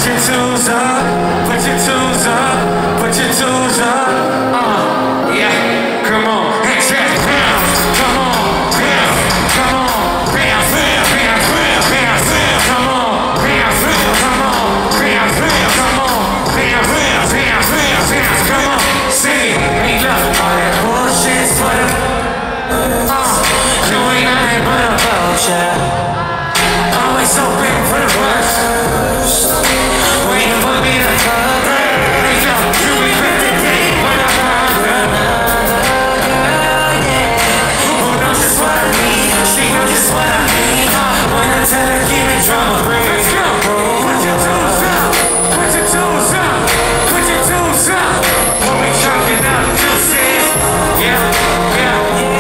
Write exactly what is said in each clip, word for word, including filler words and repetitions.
your tools up, put your tools up, put your tools up. Uh, yeah, come on, hands down, bounce, come on, bounce, come on, bounce, bounce, bounce, bounce, bounce, come on, bounce, bounce, come on, bounce, bounce, come on, bounce, bounce, bounce, bounce, bounce, come on, sing it, ain't nothing all that bullshit's for the, uh, you ain't nothing but a bullshit. Always open for the worst. Waiting for me to come. They know you regret the day when I'm who knows just what I mean? She knows just what I mean. When I tell her keep it drama free. Let's go. Put your tools up. Put your tools up. Put your tools up. When we chucking out juices. Yeah, yeah.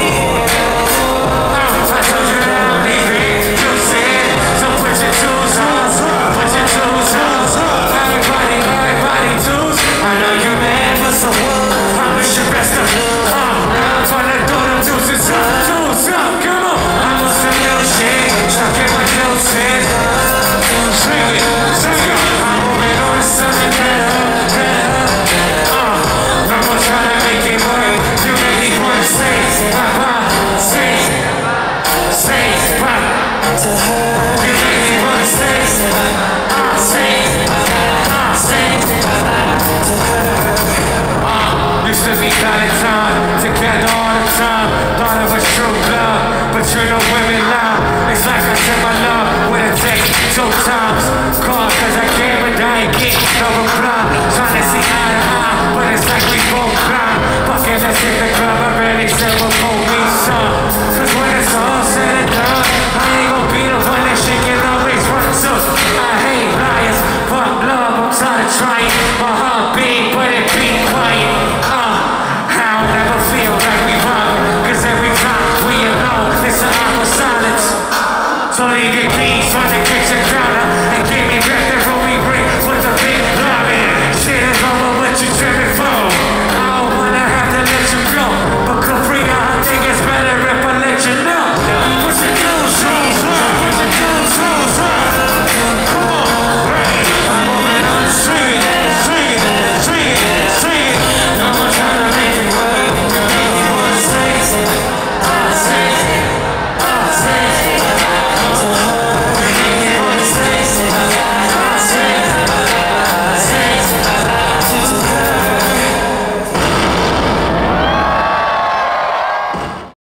I told you that I'm leaving. Juices. So put your tools up. Put your tools up. Everybody, everybody tools. I know you're mad for some wood. Promise your best of luck. Now I'm trying to throw them juices up. Tools up, come on. I'm on some new shit. Stuck in my juices. Sing it, sing it. I'm moving on to something better, better. Uh, I'm gonna try to make it work. You make me wanna say, pop, say, say, pop. To her. You make me wanna say, uh, say, uh, say, to her. Uh, used to be kind of time, together all the time. Thought it was true love, but you know women lie. It's like I said my love with a text two times. Call cause I can't, but I ain't get no reply. Trying to see eye to eye, but it's like we both cry. Fucking let's hit the club, I already said we'll pull me some. Cause when it's all said and done, I ain't gon' be the one that shit can always run to. I hate liars, fuck love, I'm tired of trying. My heart beat, but it beat quiet. Uh, I don't ever feel like we run, cause every time we alone, it's an awkward silence. So leave your keys,